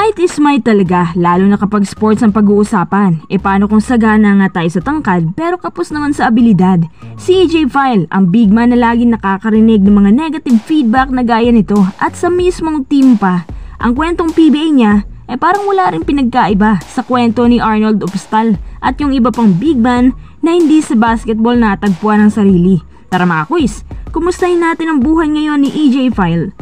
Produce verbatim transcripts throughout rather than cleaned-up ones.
Height is might talaga, lalo na kapag sports ang pag-uusapan. E paano kung sagana nga tayo sa tangkad pero kapos naman sa abilidad? Si E J File, ang big man na laging nakakarinig ng mga negative feedback na gaya nito at sa mismong team pa. Ang kwentong P B A niya eh parang wala rin pinagkaiba sa kwento ni Arnold Upstal at yung iba pang big man na hindi sa basketball natagpuan ng sarili. Tara mga quiz, kumustahin natin ang buhay ngayon ni E J File.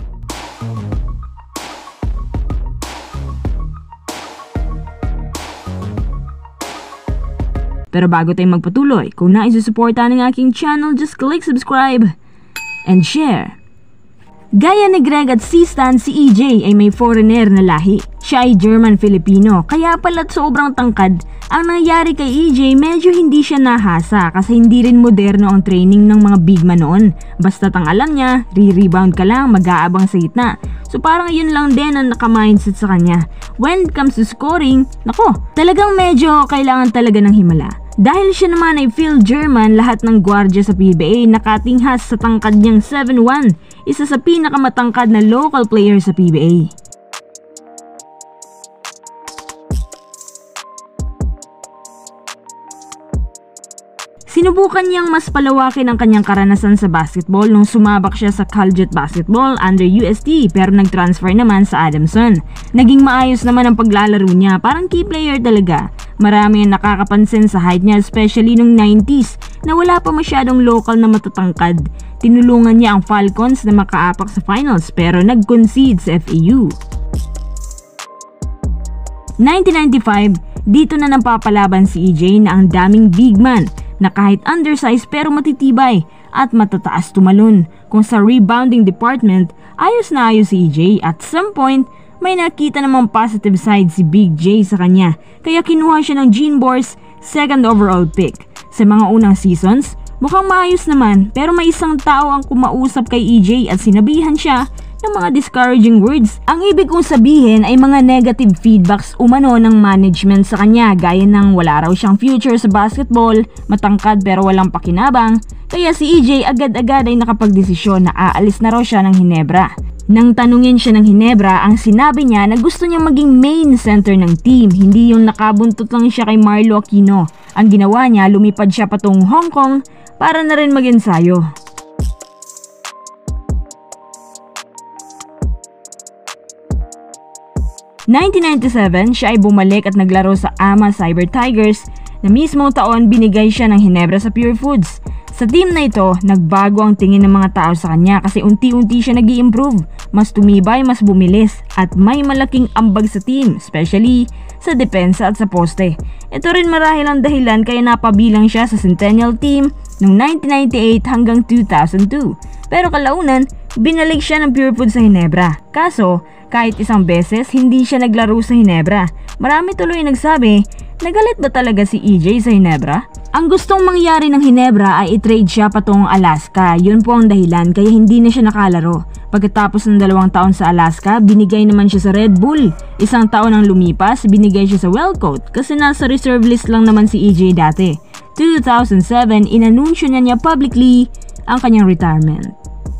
Pero bago tayong magpatuloy, kung nais susuporta ng aking channel, just click subscribe and share. Gaya ni Greg at C-Stan, si E J ay may foreigner na lahi. Siya ay German-Filipino, kaya pala't sobrang tangkad. Ang nangyari kay E J, medyo hindi siya nahasa kasi hindi rin moderno ang training ng mga big man noon. Basta't ang alam niya, re-rebound ka lang, mag-aabang sa gitna. So parang yun lang din ang naka-mindset sa kanya. When it comes to scoring, nako, talagang medyo kailangan talaga ng himala. Dahil siya naman ay Phil German, lahat ng gwardiya sa P B A nakatinghas sa tangkad niyang seven one, isa sa pinakamatangkad na local player sa P B A. Sinubukan niyang mas palawakin ang kanyang karanasan sa basketball nung sumabak siya sa Collegiate Basketball under U S T pero nag-transfer naman sa Adamson. Naging maayos naman ang paglalaro niya, parang key player talaga. Marami ang nakakapansin sa height niya, especially nung nineties na wala pa masyadong local na matatangkad. Tinulungan niya ang Falcons na makaapak sa finals pero nag-concede sa F A U. nineteen ninety-five, dito na napapalaban si E J na ang daming big man na kahit undersized pero matitibay at matataas tumalon. Kung sa rebounding department, ayos na ayos si E J. At some point, may nakita namang positive side si Big J sa kanya, kaya kinuha siya ng Gene Boers second overall pick. Sa mga unang seasons, mukhang maayos naman pero may isang tao ang kumausap kay E J at sinabihan siya ng mga discouraging words. Ang ibig kong sabihin ay mga negative feedbacks umano ng management sa kanya, gaya ng wala raw siyang future sa basketball, matangkad pero walang pakinabang, kaya si E J agad-agad ay nakapagdesisyon na aalis na raw siya ng Ginebra. Nang tanungin siya ng Ginebra, ang sinabi niya na gusto niyang maging main center ng team, hindi yung nakabuntot lang siya kay Marlo Aquino. Ang ginawa niya, lumipad siya patungong Hong Kong para na rin mag-ensayo. nineteen ninety-seven, siya ay bumalik at naglaro sa Ama Cyber Tigers na mismong taon binigay siya ng Ginebra sa Pure Foods. Sa team na ito, nagbago ang tingin ng mga tao sa kanya kasi unti-unti siya nag-i-improve, mas tumibay, mas bumilis at may malaking ambag sa team, especially sa depensa at sa poste. Ito rin marahil ang dahilan kaya napabilang siya sa Centennial Team noong nineteen ninety-eight hanggang two thousand two. Pero kalaunan, binalik siya ng Pure Foods sa Ginebra. Kaso, kahit isang beses, hindi siya naglaro sa Ginebra. Marami tuloy nagsabi, nagalit ba talaga si E J sa Ginebra? Ang gustong mangyari ng Ginebra ay i-trade siya patungong Alaska. Yun po ang dahilan kaya hindi na siya nakalaro. Pagkatapos ng dalawang taon sa Alaska, binigay naman siya sa Red Bull. Isang taon ang lumipas, binigay siya sa Wellcoat kasi nasa reserve list lang naman si E J dati. two thousand seven, inanunsyo niya niya publicly ang kanyang retirement.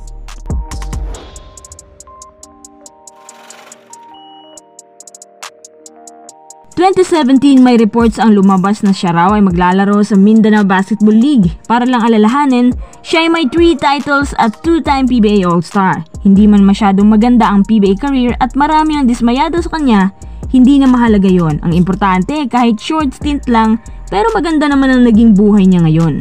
twenty seventeen, may reports ang lumabas na siya raw ay maglalaro sa Mindanao Basketball League. Para lang alalahanin, siya ay may three titles at two-time P B A All-Star. Hindi man masyadong maganda ang P B A career at marami ang dismayado sa kanya, hindi na mahalaga yon. Ang importante, kahit short stint lang, pero maganda naman ang naging buhay niya ngayon.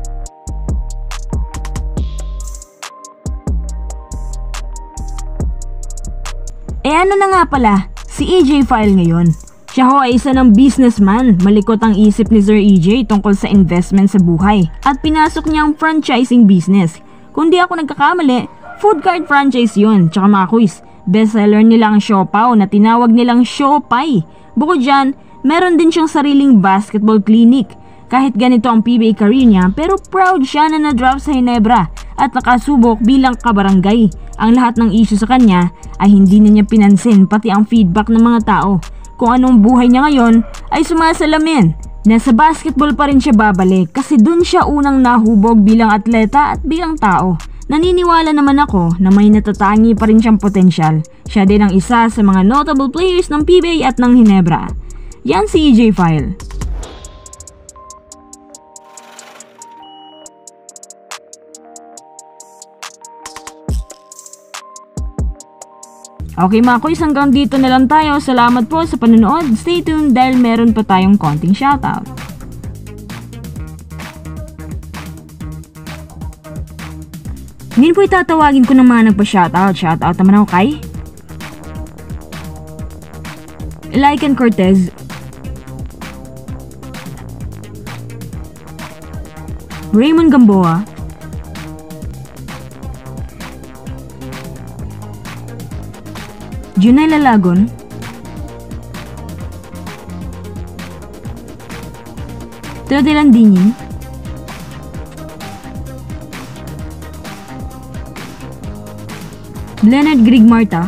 Eh ano na nga pala, si E J File ngayon? Siya ho ay isa ng businessman, malikot ang isip ni Sir E J tungkol sa investment sa buhay at pinasok niya ang franchising business. Kung di ako nagkakamali, food cart franchise yun. Tsaka mga quiz, bestseller nila ang Siopaw na tinawag nilang Siopay. Bukod dyan, meron din siyang sariling basketball clinic. Kahit ganito ang P B A career niya, pero proud siya na na-drop sa Ginebra at nakasubok bilang kabarangay. Ang lahat ng issue sa kanya ay hindi na niya pinansin, pati ang feedback ng mga tao. Kung anong buhay niya ngayon ay sumasalamin. Nasa basketball pa rin siya babalik kasi dun siya unang nahubog bilang atleta at bilang tao. Naniniwala naman ako na may natatangi pa rin siyang potensyal. Siya din ang isa sa mga notable players ng P B A at ng Ginebra. Yan si E J File. Okay mga kuys, hanggang dito na lang tayo. Salamat po sa panonood. Stay tuned dahil meron pa tayong konting shoutout. Ngayon po itatawagin ko ng mga nagpa-shoutout. Shoutout naman ako kay Lycan Cortez, Raymond Gamboa, Junela Lagon, Teo de Landinin, Leonard Greg Marta,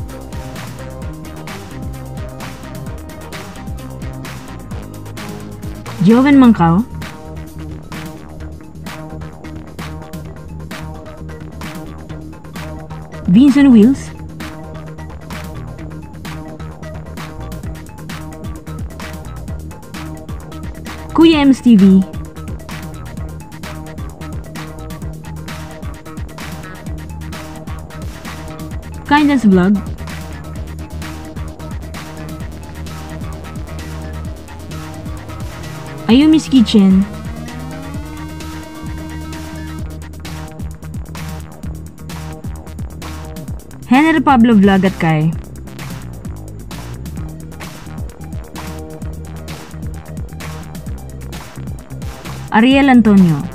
Joven Mancao, Vincent Wills, Kuya Ems T V, Kindness Vlog, Ayumi's Kitchen, Henry Pablo Vlog at kay Ariel Antonio,